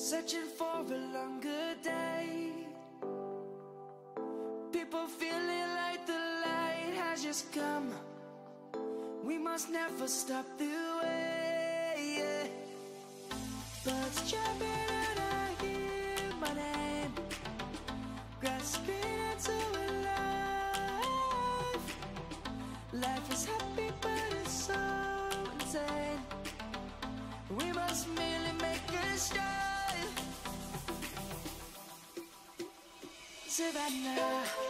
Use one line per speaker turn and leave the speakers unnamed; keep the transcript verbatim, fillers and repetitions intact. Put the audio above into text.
searching for a longer day. People feeling like the light has just come. We must never stop the way, yeah. Birds jumping and I hear my name, grasping into a life. Life is happy but it's so insane. We must merely make a start. Savannah.